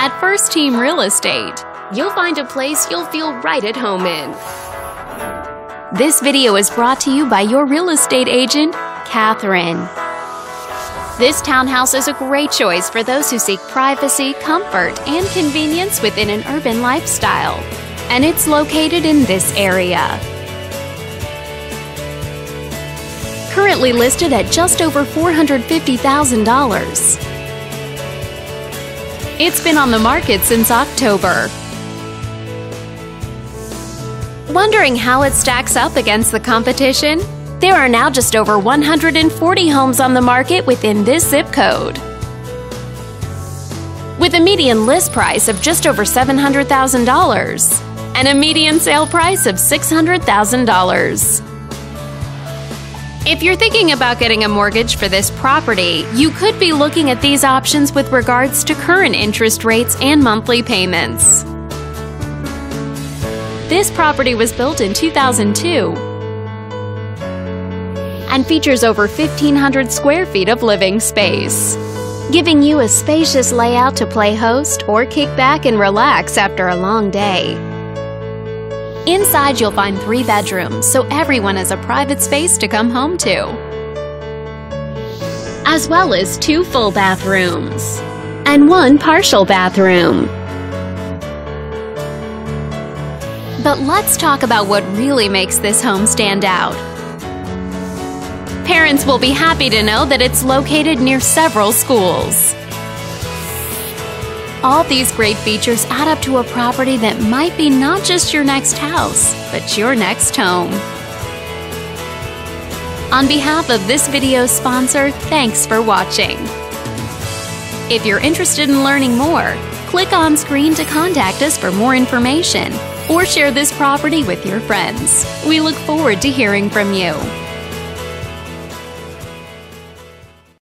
At First Team Real Estate, you'll find a place you'll feel right at home in. This video is brought to you by your real estate agent, Catherine. This townhouse is a great choice for those who seek privacy, comfort, and convenience within an urban lifestyle. And it's located in this area. Currently listed at just over $450,000. It's been on the market since October. Wondering how it stacks up against the competition? There are now just over 140 homes on the market within this zip code. With a median list price of just over $700,000 and a median sale price of $600,000. If you're thinking about getting a mortgage for this property, you could be looking at these options with regards to current interest rates and monthly payments. This property was built in 2002 and features over 1,500 square feet of living space, giving you a spacious layout to play host or kick back and relax after a long day. Inside, you'll find 3 bedrooms, so everyone has a private space to come home to, as well as 2 full bathrooms and 1 partial bathroom. But let's talk about what really makes this home stand out. Parents will be happy to know that it's located near several schools. All these great features add up to a property that might be not just your next house, but your next home. On behalf of this video's sponsor, thanks for watching. If you're interested in learning more, click on screen to contact us for more information or share this property with your friends. We look forward to hearing from you.